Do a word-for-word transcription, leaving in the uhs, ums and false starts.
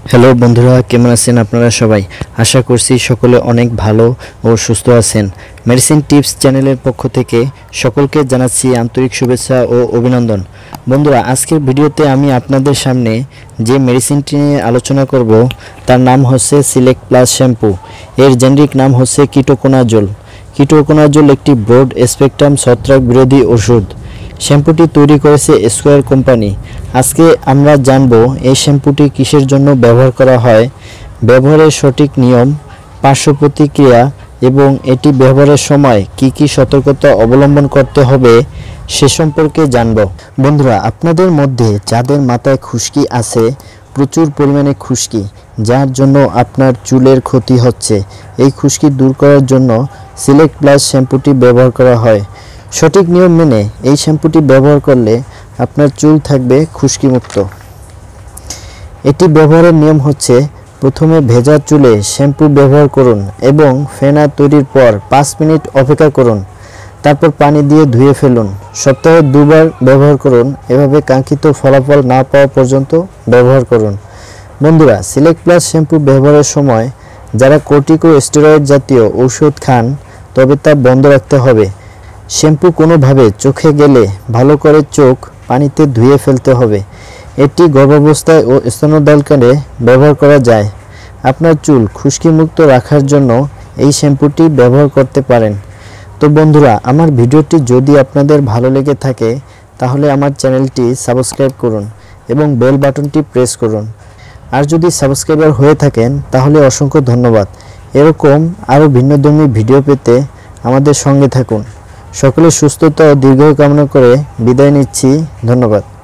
Hello বন্ধুরা, কেমন আছেন আপনারা সবাই? আশা করছি সকলে অনেক ভালো ও সুস্থ আছেন। মেডিসিন টিপস চ্যানেলের পক্ষ থেকে সকলকে জানাচ্ছি আন্তরিক শুভেচ্ছা ও অভিনন্দন। বন্ধুরা, আজকের ভিডিওতে আমি আপনাদের সামনে যে মেডিসিনটি নিয়ে আলোচনা করব তার নাম হচ্ছে সিলেক্ট প্লাস শ্যাম্পু। এর জেনেরিক নাম হচ্ছে কিটোকোনাজোল। কিটোকোনাজোল একটি ব্রড স্পেকট্রাম ছত্রাক বিরোধী ওষুধ। শ্যাম্পুটি তৈরি করেছে স্কোয়ার কোম্পানি। আজকে আমরা জানব এই শ্যাম্পুটি কিসের জন্য ব্যবহার করা হয়, ব্যবহারের সঠিক নিয়ম, পার্শ্ব প্রতিক্রিয়া এবং এটি ব্যবহারের সময় কি কি সতর্কতা অবলম্বন করতে হবে সে সম্পর্কে জানব। বন্ধুরা, আপনাদের মধ্যে যাদের মাথায় খুশকি আছে, প্রচুর পরিমাণে খুশকি, যার জন্য আপনার চুলের ক্ষতি হচ্ছে, এই খুশকি দূর করার জন্য সিলেক্ট প্লাস শ্যাম্পুটি ব্যবহার করা হয়। সঠিক নিয়ম মেনে এই শ্যাম্পুটি ব্যবহার করলে আপনার চুল থাকবে খুশকি মুক্ত। এটি ব্যবহারের নিয়ম হচ্ছে, প্রথমে ভেজা চুলে শ্যাম্পু ব্যবহার করুন এবং ফেনা তৈরির পর পাঁচ মিনিট অপেক্ষা করুন, তারপর পানি দিয়ে ধুয়ে ফেলুন। সপ্তাহে দুবার ব্যবহার করুন। এভাবে কাঙ্ক্ষিত ফলাফল না পাওয়া পর্যন্ত ব্যবহার করুন। বন্ধুরা, সিলেক্ট প্লাস শ্যাম্পু ব্যবহারের সময় যারা কর্টিকোস্টেরয়েড জাতীয় ঔষধ খান তবে তা বন্ধ রাখতে হবে। শ্যাম্পু কোনোভাবে চোখে গেলে ভালো করে চোখ পানিতে ধুয়ে ফেলতে হবে। এটি গর্ভাবস্থায় ও স্তন্যদানকালে ব্যবহার করা যায়। আপনার চুল খুশকি মুক্ত রাখার জন্য এই শ্যাম্পুটি ব্যবহার করতে পারেন। তো বন্ধুরা, আমার ভিডিওটি যদি আপনাদের ভালো লেগে থাকে তাহলে আমার চ্যানেলটি সাবস্ক্রাইব করুন এবং বেল বাটনটি প্রেস করুন। আর যদি সাবস্ক্রাইবার হয়ে থাকেন তাহলে অসংখ্য ধন্যবাদ। এরকম আরও ভিন্নধর্মী ভিডিও পেতে আমাদের সঙ্গে থাকুন। সকলের সুস্থতা ও দীর্ঘায়ু কামনা করে বিদায় নিচ্ছি। ধন্যবাদ।